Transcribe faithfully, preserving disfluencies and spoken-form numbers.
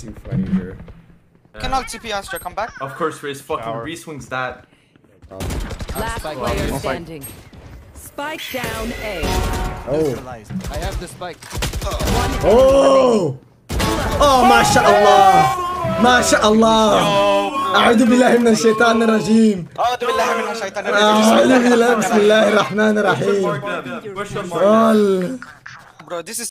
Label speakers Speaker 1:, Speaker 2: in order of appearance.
Speaker 1: too funny, bro.
Speaker 2: Can ult T P Astra, come back.
Speaker 3: Of course, Riz fucking re-swings that.
Speaker 4: Last player standing. Spike down A.
Speaker 1: Oh.
Speaker 5: I have the spike.
Speaker 1: Oh. Oh, ما شاء الله. ما شاء الله. أعوذ بالله من الشيطان الرجيم.
Speaker 2: أعوذ بالله من الشيطان الرجيم.
Speaker 1: أعوذ بالله بسم الله الرحمن الرحيم.
Speaker 3: Push them.
Speaker 1: Bro,
Speaker 2: Bro, this is